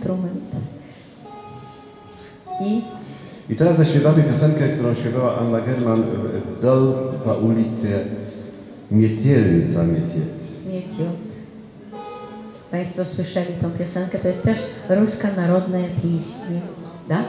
instrument. I teraz zaśpiewamy piosenkę, którą śpiewała Anna German w Dol po ulicy Mietielnica Mietiec. Mieciot. Państwo słyszeli tą piosenkę, to jest też ruska narodna pieśń, tak?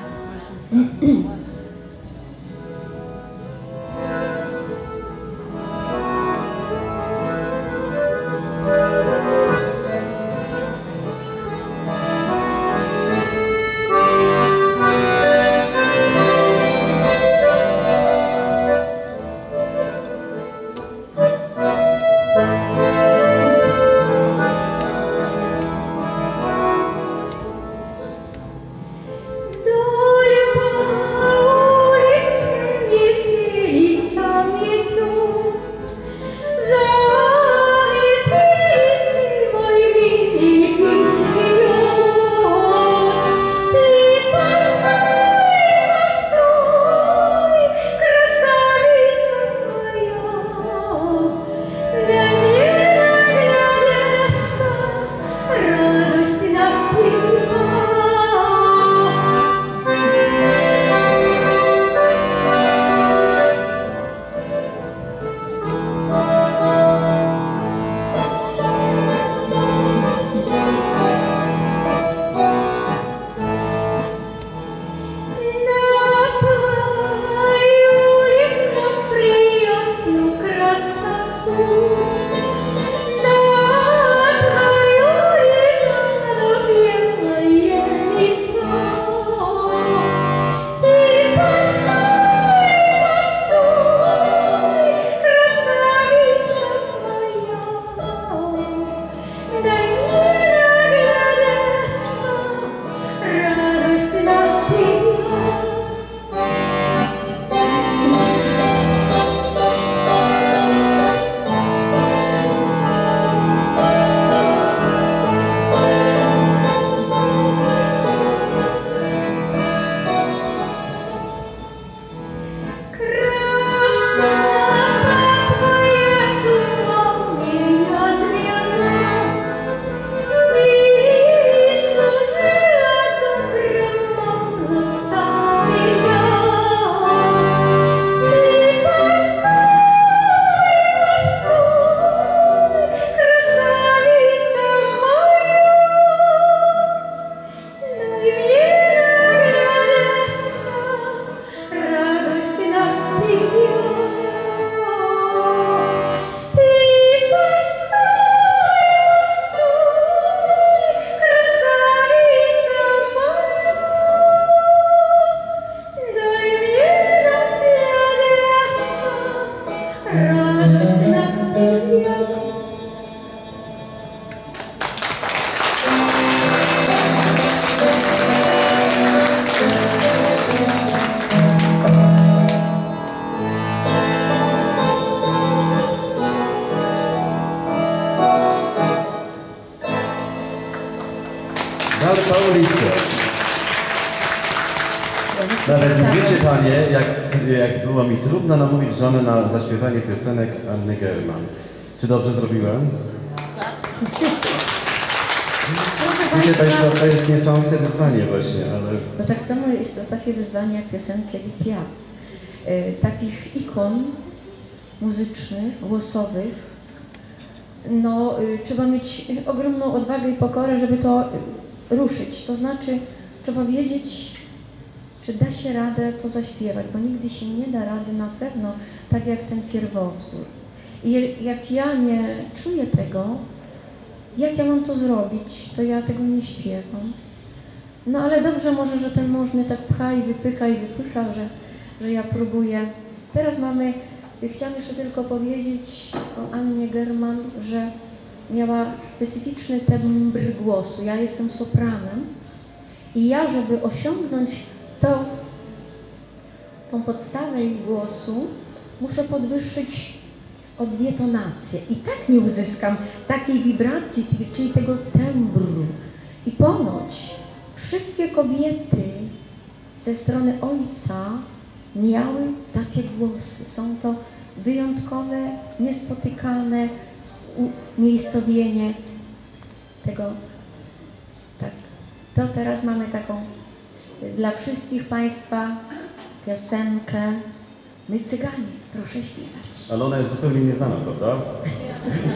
Dol po ulicy. Nawet nie wiecie panie, jak było mi trudno namówić żonę na zaśpiewanie piosenek Anny German. Czy dobrze zrobiłem? Wiecie państwo, to jest niesamowite wyzwanie właśnie, ale... To tak samo jest to takie wyzwanie jak piosenki Edith Piaf. Takich ikon muzycznych, głosowych, no trzeba mieć ogromną odwagę i pokorę, żeby to ruszyć. To znaczy trzeba wiedzieć, czy da się radę to zaśpiewać, bo nigdy się nie da rady na pewno, tak jak ten pierwowzór. I jak ja nie czuję tego, jak ja mam to zrobić, to ja tego nie śpiewam. No ale dobrze może, że ten mąż mnie tak pcha i wypycha, że ja próbuję. Teraz mamy, chciałam jeszcze tylko powiedzieć o Annie German, że miała specyficzny tembr głosu. Ja jestem sopranem i ja, żeby osiągnąć tą podstawę jej głosu, muszę podwyższyć o 2 tonacje. I tak nie uzyskam takiej wibracji, czyli tego tembru. I ponoć wszystkie kobiety ze strony ojca miały takie głosy. Są to wyjątkowe, niespotykane umiejscowienie tego, tak, To teraz mamy taką dla wszystkich Państwa piosenkę My Cyganie, proszę śpiewać. Ale ona jest zupełnie nieznana, prawda?